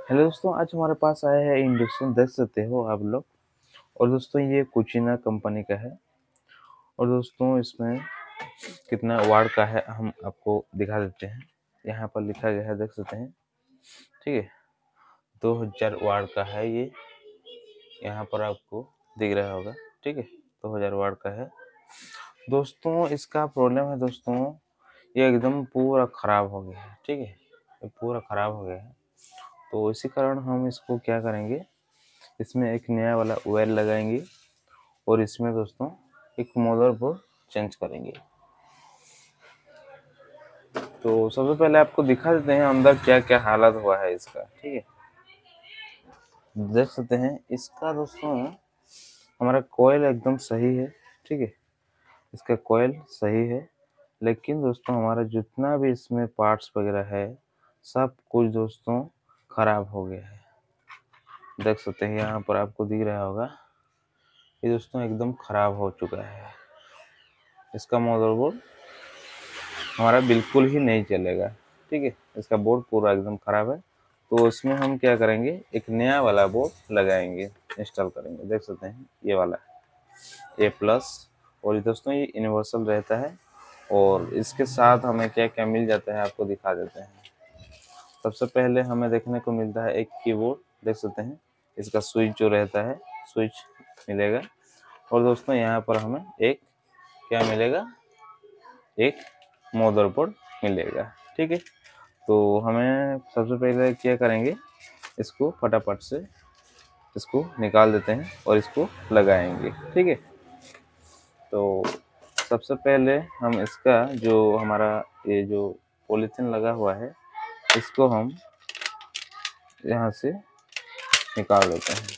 Hello दोस्तों, आज हमारे पास आया है इंडक्शन, देख सकते हो आप लोग। और दोस्तों ये कुचिना कंपनी का है। और दोस्तों इसमें कितना वाट का है हम आपको दिखा देते हैं। यहाँ पर लिखा गया है, देख सकते हैं। ठीक है, 2000 वाट का है ये। यहाँ पर आपको दिख रहा होगा। ठीक है, 2000 वाट का है। दोस्तों इसका प्रॉब्लम है दोस्तों, ये एकदम पूरा खराब हो गया है। ठीक है, ये पूरा खराब हो गया है। तो इसी कारण हम इसको क्या करेंगे, इसमें एक नया वाला ऑयल लगाएंगे और इसमें दोस्तों एक मदरबोर्ड चेंज करेंगे। तो सबसे पहले आपको दिखा देते हैं अंदर क्या क्या हालत हुआ है इसका। ठीक है, देख सकते हैं इसका दोस्तों हमारा कोयल एकदम सही है। ठीक है, इसका कोयल सही है, लेकिन दोस्तों हमारा जितना भी इसमें पार्ट्स वगैरह है सब कुछ दोस्तों खराब हो गया है। देख सकते हैं, यहाँ पर आपको दिख रहा होगा, ये दोस्तों एकदम खराब हो चुका है। इसका मदरबोर्ड हमारा बिल्कुल ही नहीं चलेगा। ठीक है, इसका बोर्ड पूरा एकदम खराब है। तो इसमें हम क्या करेंगे, एक नया वाला बोर्ड लगाएंगे, इंस्टॉल करेंगे। देख सकते हैं ये वाला A+। और ये दोस्तों ये यूनिवर्सल रहता है। और इसके साथ हमें क्या क्या मिल जाता है आपको दिखा देते हैं। सबसे पहले हमें देखने को मिलता है एक कीबोर्ड, देख सकते हैं। इसका स्विच जो रहता है, स्विच मिलेगा। और दोस्तों यहाँ पर हमें एक क्या मिलेगा, एक मदरबोर्ड मिलेगा। ठीक है, तो हमें सबसे पहले क्या करेंगे, इसको फटाफट से इसको निकाल देते हैं और इसको लगाएंगे। ठीक है, तो सबसे पहले हम इसका जो हमारा ये जो पॉलीथीन लगा हुआ है इसको हम यहाँ से निकाल देते हैं।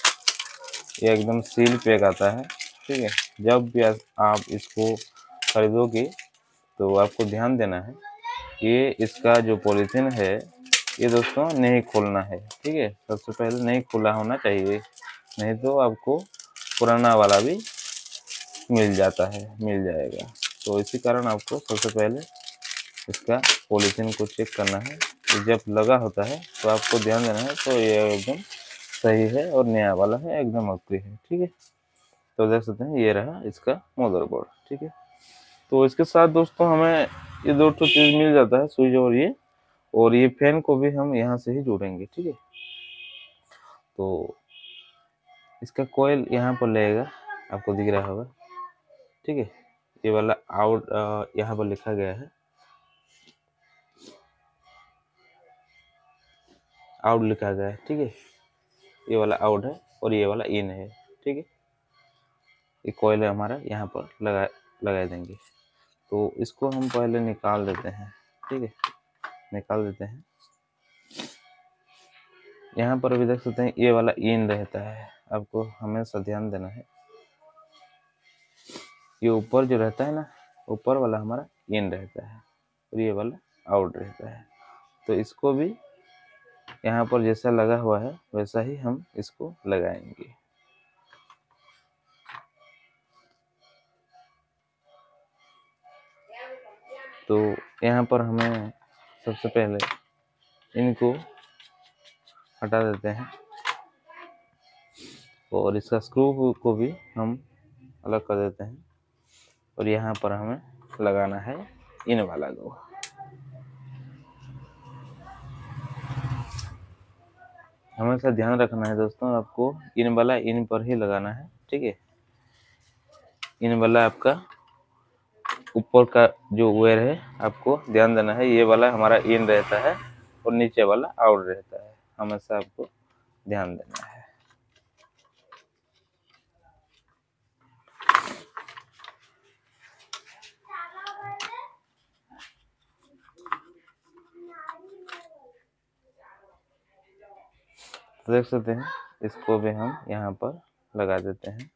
ये एकदम सील पैक आता है। ठीक है, जब भी आप इसको खरीदोगे तो आपको ध्यान देना है, ये इसका जो पॉलीथीन है ये दोस्तों नहीं खोलना है। ठीक है, सबसे पहले नहीं खुला होना चाहिए, नहीं तो आपको पुराना वाला भी मिल जाएगा। तो इसी कारण आपको सबसे पहले इसका पॉलीथीन को चेक करना है। कि जब लगा होता है तो आपको ध्यान देना है, तो ये एकदम सही है और नया वाला है, एकदम ओके है। ठीक है, तो देख सकते हैं ये रहा इसका मदरबोर्ड। ठीक है, तो इसके साथ दोस्तों हमें ये दो चीज़ मिल जाता है, स्विच और ये फैन को भी हम यहाँ से ही जोड़ेंगे। ठीक है, तो इसका कोयल यहाँ पर लगेगा, आपको दिख रहा होगा। ठीक है, ये वाला आउट यहाँ पर लिखा गया है, आउट लिखा गया है। ठीक है, ये वाला आउट है और ये वाला इन है। ठीक है, ये कोयल हमारा यहाँ पर लगा देंगे। तो इसको हम पहले निकाल देते हैं। ठीक है, निकाल देते हैं। यहाँ पर भी देख सकते हैं ये वाला इन रहता है, आपको हमेशा ध्यान देना है। ये ऊपर जो रहता है ना, ऊपर वाला हमारा इन रहता है और ये वाला आउट रहता है। तो इसको भी यहाँ पर जैसा लगा हुआ है वैसा ही हम इसको लगाएंगे। तो यहाँ पर हमें सबसे पहले इनको हटा देते हैं और इसका स्क्रू को भी हम अलग कर देते हैं। और यहाँ पर हमें लगाना है इन वाला को। हमेशा ध्यान रखना है दोस्तों, आपको इन वाला इन पर ही लगाना है। ठीक है, इन वाला आपका ऊपर का जो वायर है आपको ध्यान देना है, ये वाला हमारा इन रहता है और नीचे वाला आउट रहता है, हमेशा आपको ध्यान देना है। देख सकते हैं, इसको भी हम यहाँ पर लगा देते हैं।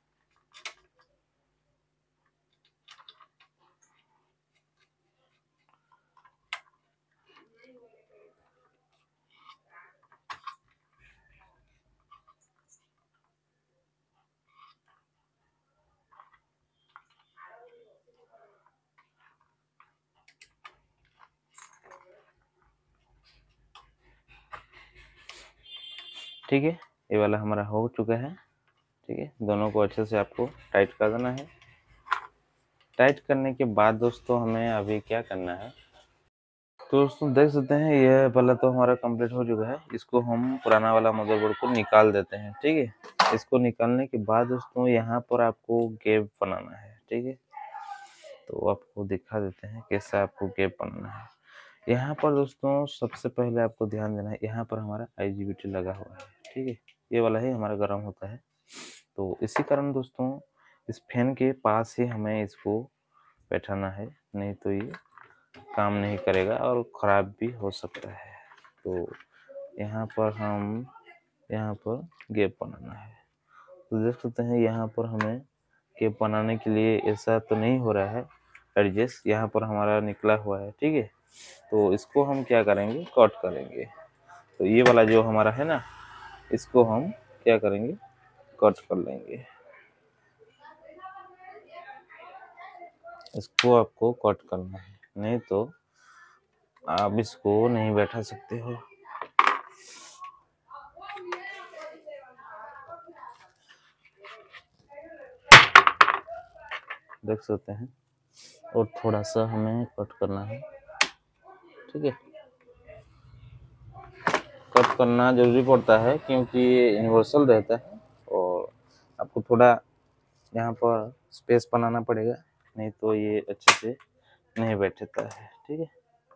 ठीक है, ये वाला हमारा हो चुका है। ठीक है, दोनों को अच्छे से आपको टाइट कर देना है। टाइट करने के बाद दोस्तों हमें अभी क्या करना है, तो दोस्तों देख सकते हैं ये वाला तो हमारा कंप्लीट हो चुका है। इसको हम पुराना वाला मदरबोर्ड को निकाल देते हैं। ठीक है, इसको निकालने के बाद दोस्तों यहाँ पर आपको गैप बनाना है। ठीक है, तो आपको दिखा देते हैं कैसा आपको गैप बनाना है। यहाँ पर दोस्तों सबसे पहले आपको ध्यान देना है, यहाँ पर हमारा IGBT लगा हुआ है। ठीक है, ये वाला ही हमारा गर्म होता है, तो इसी कारण दोस्तों इस फैन के पास ही हमें इसको बैठाना है, नहीं तो ये काम नहीं करेगा और ख़राब भी हो सकता है। तो यहाँ पर हम यहाँ पर गैप बनाना है। तो देख सकते हैं यहाँ पर हमें गैप बनाने के लिए ऐसा तो नहीं हो रहा है एडजस्ट, यहाँ पर हमारा निकला हुआ है। ठीक है, तो इसको हम क्या करेंगे, कट करेंगे। तो ये वाला जो हमारा है ना, इसको हम क्या करेंगे, कट कर लेंगे। इसको आपको कट करना है, नहीं तो आप इसको नहीं बैठा सकते हो। देख सकते हैं, और थोड़ा सा हमें कट करना है। ठीक है, कट करना जरूरी पड़ता है क्योंकि ये यूनिवर्सल रहता है और आपको थोड़ा यहाँ पर स्पेस बनाना पड़ेगा, नहीं तो ये अच्छे से नहीं बैठता है। ठीक है,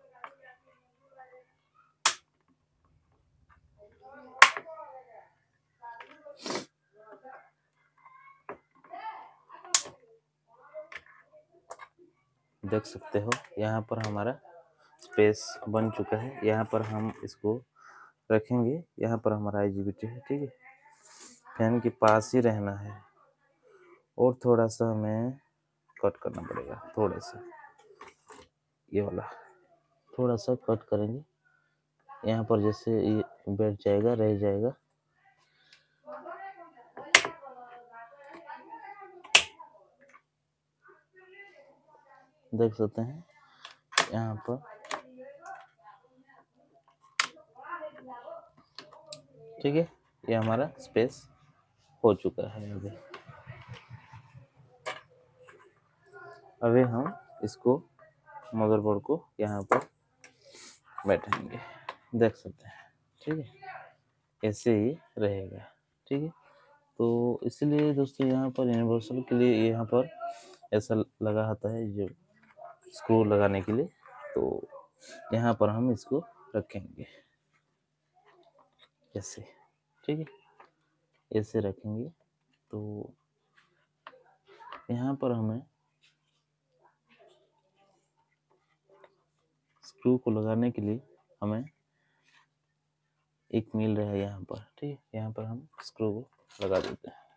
देख सकते हो यहाँ पर हमारा स्पेस बन चुका है। यहाँ पर हम इसको रखेंगे, यहाँ पर हमारा IGBT है। ठीक है, फैन के पास ही रहना है और थोड़ा सा हमें कट करना पड़ेगा, थोड़ा सा ये वाला थोड़ा सा कट करेंगे। यहाँ पर जैसे ये बैठ जाएगा, रह जाएगा। देख सकते हैं यहाँ पर, ठीक है, ये हमारा स्पेस हो चुका है। अभी हम इसको मदरबोर्ड को यहाँ पर बैठाएंगे, देख सकते हैं। ठीक है, ऐसे ही रहेगा। ठीक है, तो इसलिए दोस्तों यहाँ पर यूनिवर्सल के लिए यहाँ पर ऐसा लगा होता है जो स्क्रू लगाने के लिए, तो यहाँ पर हम इसको रखेंगे ऐसे। ठीक है, ऐसे रखेंगे। तो यहाँ पर हमें स्क्रू को लगाने के लिए हमें एक मिल रहा है यहाँ पर। ठीक है, यहाँ पर हम स्क्रू को लगा देते हैं।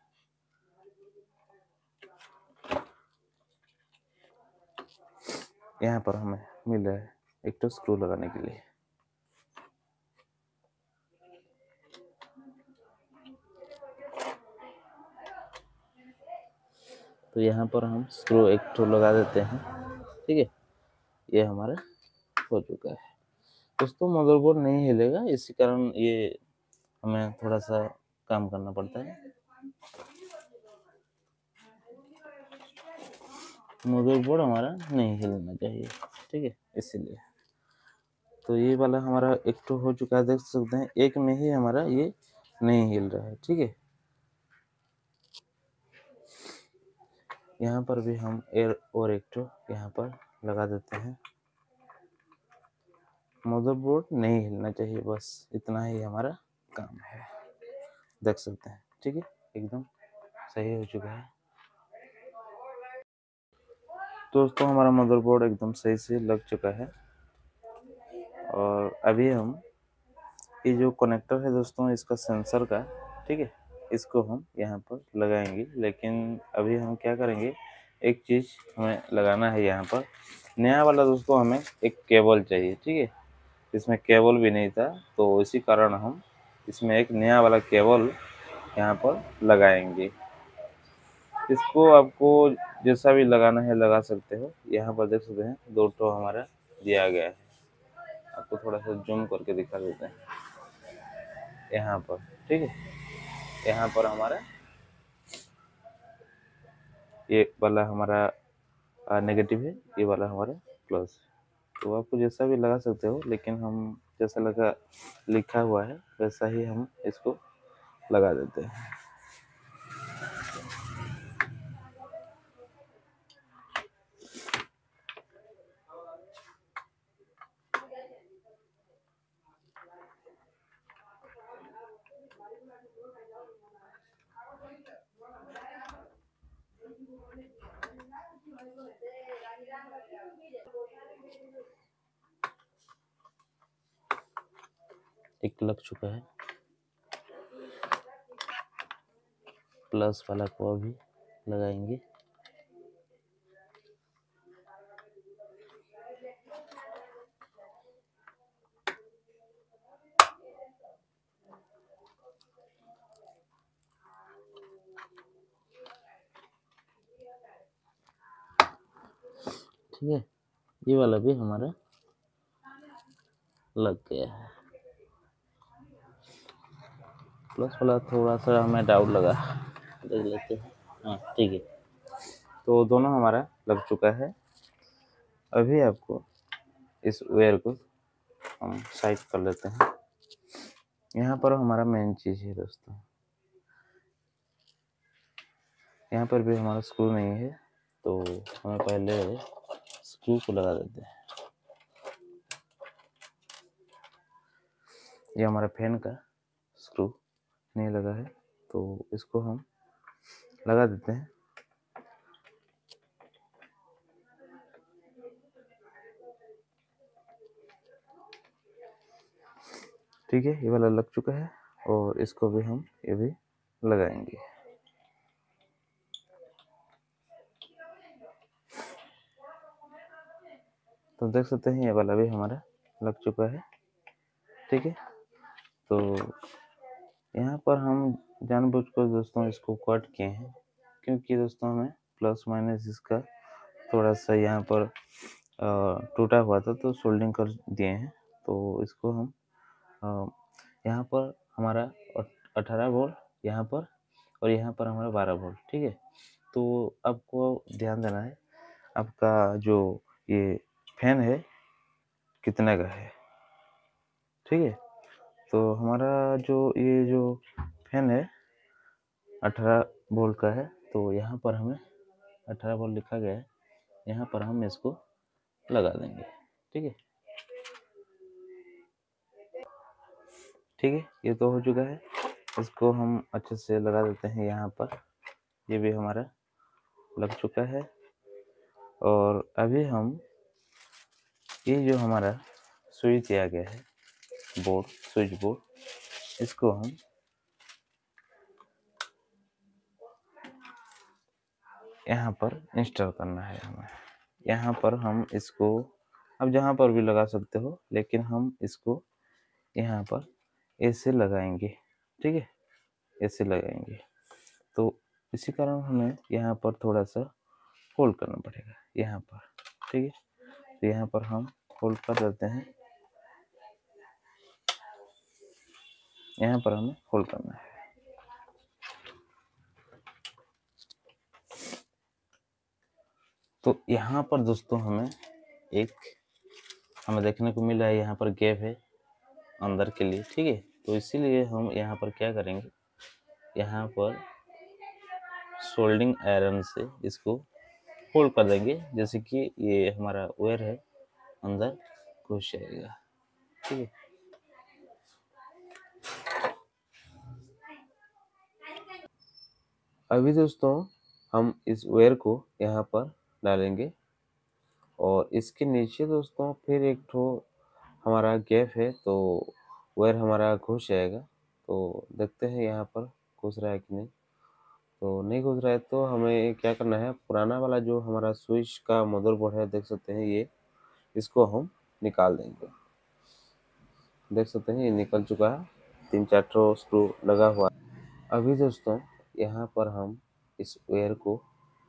यहाँ पर हमें मिल रहा है एक तो स्क्रू लगाने के लिए। तो यहाँ पर हम स्क्रू एक तो लगा देते हैं। ठीक है, ये हमारा हो चुका है। दोस्तों मदरबोर्ड नहीं हिलेगा, इसी कारण ये हमें थोड़ा सा काम करना पड़ता है। मदरबोर्ड हमारा नहीं हिलना चाहिए। ठीक है, इसीलिए तो ये वाला हमारा एक तो हो चुका है। देख सकते हैं एक में ही हमारा ये नहीं हिल रहा है। ठीक है, यहाँ पर भी हम एयर और एक तो यहाँ पर लगा देते हैं। मदरबोर्ड नहीं हिलना चाहिए, बस इतना ही हमारा काम है। देख सकते हैं, ठीक है, एकदम सही हो चुका है। दोस्तों हमारा मदरबोर्ड एकदम सही से लग चुका है और अभी हम ये जो कनेक्टर है दोस्तों इसका सेंसर का, ठीक है, इसको हम यहाँ पर लगाएंगे। लेकिन अभी हम क्या करेंगे, एक चीज़ हमें लगाना है यहाँ पर नया वाला दोस्तों, हमें एक केबल चाहिए। ठीक है, इसमें केबल भी नहीं था, तो इसी कारण हम इसमें एक नया वाला केबल यहाँ पर लगाएंगे। इसको आपको जैसा भी लगाना है लगा सकते हो। यहाँ पर देख सकते हैं दो ठो हमारा दिया गया है, आपको थोड़ा सा जूम करके दिखा देते हैं। यहाँ पर, ठीक है। यहाँ पर हमारा ये वाला हमारा नेगेटिव है, ये वाला हमारा प्लस। तो आपको जैसा भी लगा सकते हो, लेकिन हम जैसा लगा लिखा हुआ है वैसा ही हम इसको लगा देते हैं। एक लग चुका है, प्लस वाला को अभी लगाएंगे। ठीक है, ये वाला भी हमारा लग गया है। प्लस वाला थोड़ा सा हमें डाउट लगा, देख लेते हैं। हाँ ठीक है, तो दोनों हमारा लग चुका है। अभी आपको इस वायर को हम साइड कर लेते हैं। यहाँ पर हमारा मेन चीज़ है दोस्तों, यहाँ पर भी हमारा स्क्रू नहीं है, तो हमें पहले स्क्रू को लगा देते हैं। ये हमारा फैन का स्क्रू नहीं लगा है, तो इसको हम लगा देते हैं। ठीक है, ये वाला लग चुका है और इसको भी हम ये भी लगाएंगे। तो देख सकते हैं ये वाला भी हमारा लग चुका है। ठीक है, तो यहाँ पर हम जानबूझकर दोस्तों इसको कट किए हैं, क्योंकि दोस्तों हमें प्लस माइनस इसका थोड़ा सा यहाँ पर टूटा हुआ था, तो सोल्डिंग कर दिए हैं। तो इसको हम यहाँ पर हमारा 18 वोल्ट यहाँ पर, और यहाँ पर हमारा 12 वोल्ट। ठीक है, तो आपको ध्यान देना है आपका जो ये फैन है कितने का है। ठीक है, तो हमारा जो फैन है 18 वोल्ट का है, तो यहाँ पर हमें 18 वोल्ट लिखा गया है, यहाँ पर हम इसको लगा देंगे। ठीक है, ठीक है, ये तो हो चुका है। इसको हम अच्छे से लगा देते हैं यहाँ पर। ये भी हमारा लग चुका है। और अभी हम ये जो हमारा स्विच दिया गया है बोर्ड, स्विच बोर्ड, इसको हम यहाँ पर इंस्टॉल करना है हमें। यहाँ पर हम इसको अब जहाँ पर भी लगा सकते हो, लेकिन हम इसको यहाँ पर ऐसे लगाएंगे। ठीक है, ऐसे लगाएंगे, तो इसी कारण हमें यहाँ पर थोड़ा सा होल्ड करना पड़ेगा यहाँ पर। ठीक है, तो यहाँ पर हम होल्ड कर देते हैं, यहाँ पर हमें होल्ड करना है। तो यहाँ पर दोस्तों हमें देखने को मिला है, यहाँ पर गैप है अंदर के लिए। ठीक है, तो इसीलिए हम यहाँ पर क्या करेंगे, यहाँ पर सोल्डिंग आयरन से इसको होल्ड कर देंगे, जैसे कि ये हमारा वायर है अंदर घुस जाएगा। ठीक है, अभी दोस्तों हम इस वायर को यहाँ पर डालेंगे, और इसके नीचे दोस्तों फिर एक ठो हमारा गैप है, तो वायर हमारा घुस जाएगा। तो देखते हैं यहाँ पर घुस रहा है कि नहीं। तो नहीं घुस रहा है, तो हमें क्या करना है, पुराना वाला जो हमारा स्विच का मदरबोर्ड है, देख सकते हैं ये, इसको हम निकाल देंगे। देख सकते हैं ये निकल चुका है, 3-4 ठो स्क्रू लगा हुआ है। अभी दोस्तों यहाँ पर हम इस वायर को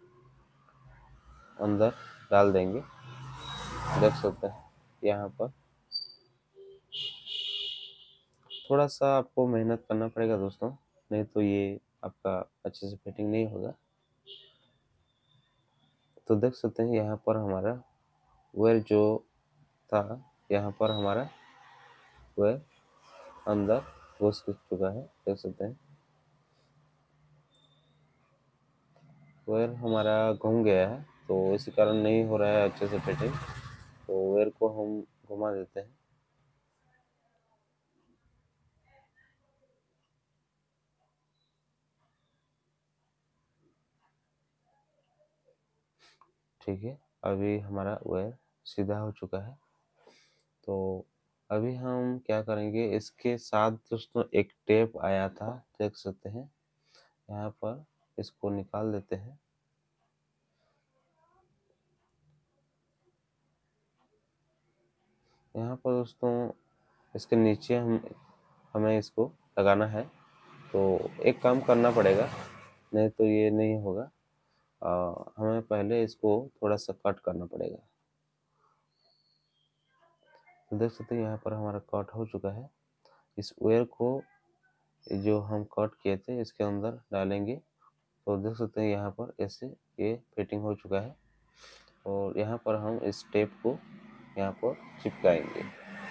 अंदर डाल देंगे। देख सकते हैं यहाँ पर थोड़ा सा आपको मेहनत करना पड़ेगा दोस्तों, नहीं तो ये आपका अच्छे से फिटिंग नहीं होगा। तो देख सकते हैं यहाँ पर हमारा वायर जो था, यहाँ पर हमारा वायर अंदर घुस चुका है, देख सकते हैं वायर हमारा घूम गया है, तो इसी कारण नहीं हो रहा है अच्छे से फिटिंग। तो वायर को हम घुमा देते हैं। ठीक है, अभी हमारा वायर सीधा हो चुका है। तो अभी हम क्या करेंगे, इसके साथ दोस्तों एक टेप आया था, देख सकते हैं यहाँ पर, इसको निकाल देते हैं। यहाँ पर दोस्तों इसके नीचे हमें इसको लगाना है, तो एक काम करना पड़ेगा, नहीं तो ये नहीं होगा। हमें पहले इसको थोड़ा सा कट करना पड़ेगा। तो देख सकते हैं यहाँ पर हमारा कट हो चुका है। इस वायर को जो हम कट किए थे इसके अंदर डालेंगे, तो देख सकते हैं यहाँ पर ऐसे ये फिटिंग हो चुका है। और यहाँ पर हम इस टेप को यहाँ पर चिपकाएंगे।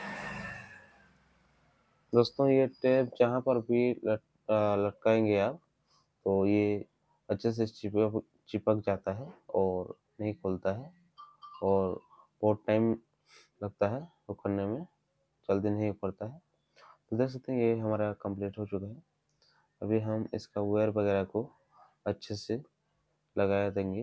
दोस्तों ये टेप जहाँ पर भी लटकाएंगे आप, तो ये अच्छे से चिपक जाता है और नहीं खुलता है, और बहुत टाइम लगता है उखड़ने में, जल्दी नहीं उखड़ता है। तो देख सकते हैं ये हमारा कंप्लीट हो चुका है। अभी हम इसका वायर वगैरह को अच्छे से लगा देंगे।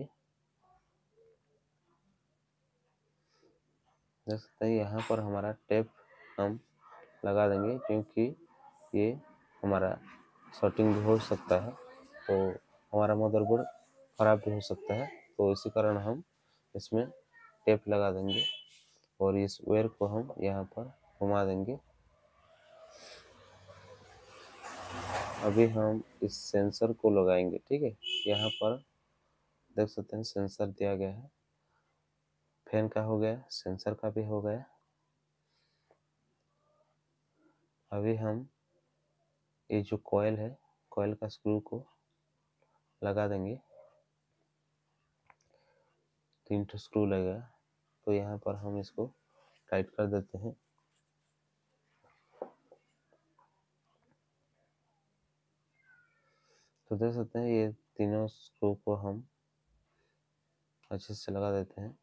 देख सकते हैं यहाँ पर हमारा टेप हम लगा देंगे, क्योंकि ये हमारा शॉर्टिंग भी हो सकता है, तो हमारा मदरबोर्ड ख़राब भी हो सकता है। तो इसी कारण हम इसमें टेप लगा देंगे और इस वायर को हम यहाँ पर घुमा देंगे। अभी हम इस सेंसर को लगाएंगे, ठीक है। यहाँ पर देख सकते हैं सेंसर दिया गया है, फैन का हो गया, सेंसर का भी हो गया। अभी हम ये जो कॉइल है, कॉइल का स्क्रू को लगा देंगे। 3 ठो स्क्रू लगेगा, तो यहाँ पर हम इसको टाइट कर देते हैं। तो देख सकते हैं ये तीनों स्क्रू को हम अच्छे से लगा देते हैं।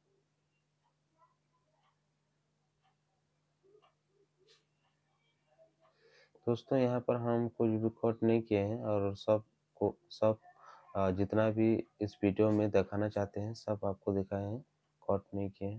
दोस्तों यहाँ पर हम कुछ भी कट नहीं किए हैं, और सब जितना भी इस वीडियो में दिखाना चाहते हैं सब आपको दिखाए हैं, कट नहीं किए हैं।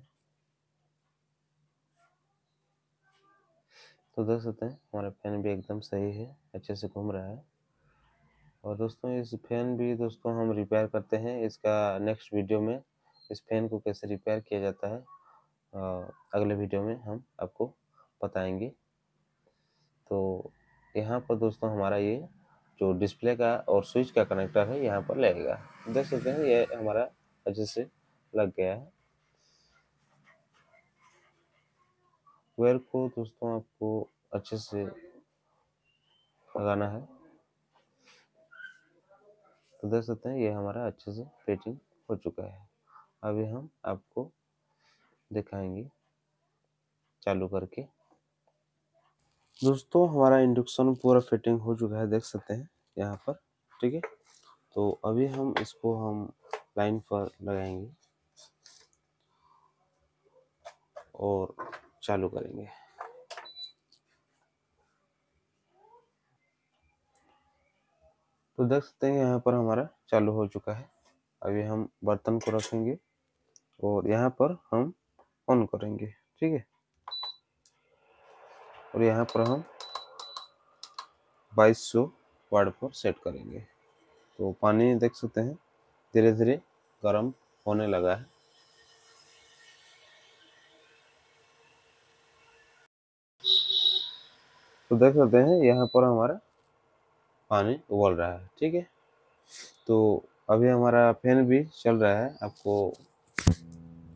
तो देख सकते हैं हमारा फैन भी एकदम सही है, अच्छे से घूम रहा है। और दोस्तों इस फैन भी दोस्तों हम रिपेयर करते हैं, इसका नेक्स्ट वीडियो में इस फैन को कैसे रिपेयर किया जाता है अगले वीडियो में हम आपको बताएंगे। तो यहाँ पर दोस्तों हमारा ये जो डिस्प्ले का और स्विच का कनेक्टर है यहाँ पर लगेगा, देख सकते हैं ये हमारा अच्छे से लग गया है। वायर को दोस्तों आपको अच्छे से लगाना है। तो देख सकते हैं ये हमारा अच्छे से फिटिंग हो चुका है। अभी हम आपको दिखाएंगे चालू करके। दोस्तों हमारा इंडक्शन पूरा फिटिंग हो चुका है, देख सकते हैं यहाँ पर, ठीक है। तो अभी हम इसको लाइन पर लगाएंगे और चालू करेंगे। तो देख सकते हैं यहाँ पर हमारा चालू हो चुका है। अभी हम बर्तन को रखेंगे और यहाँ पर हम ऑन करेंगे, ठीक है। और यहाँ पर हम 2200 वाट पर सेट करेंगे। तो पानी देख सकते हैं धीरे धीरे गर्म होने लगा है। तो देख सकते हैं यहाँ पर हमारा पानी उबल रहा है, ठीक है। तो अभी हमारा फैन भी चल रहा है, आपको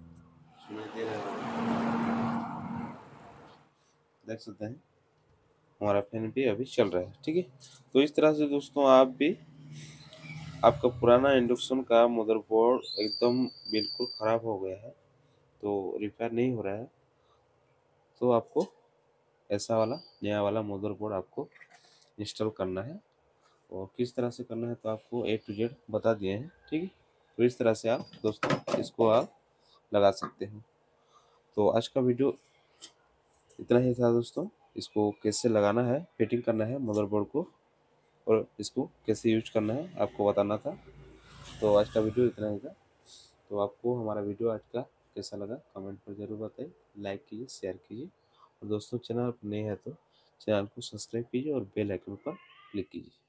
सुनाई दे रहा है, देख सकते हैं हमारा फैन भी अभी चल रहा है। ठीक है, तो इस तरह से दोस्तों आप भी, आपका पुराना इंडक्शन का मदरबोर्ड एकदम बिल्कुल ख़राब हो गया है, तो रिपेयर नहीं हो रहा है, तो आपको ऐसा वाला नया वाला मदरबोर्ड आपको इंस्टॉल करना है। और किस तरह से करना है तो आपको A to Z बता दिए हैं। ठीक है, तो इस तरह से आप दोस्तों इसको आप लगा सकते हो। तो आज का वीडियो इतना ही था दोस्तों। इसको कैसे लगाना है, फिटिंग करना है मदरबोर्ड को, और इसको कैसे यूज करना है आपको बताना था। तो आज का वीडियो इतना ही था। तो आपको हमारा वीडियो आज का कैसा लगा कमेंट पर ज़रूर बताइए, लाइक कीजिए, शेयर कीजिए, और दोस्तों चैनल पर नए हैं तो चैनल को सब्सक्राइब कीजिए और बेल आइकन पर क्लिक कीजिए।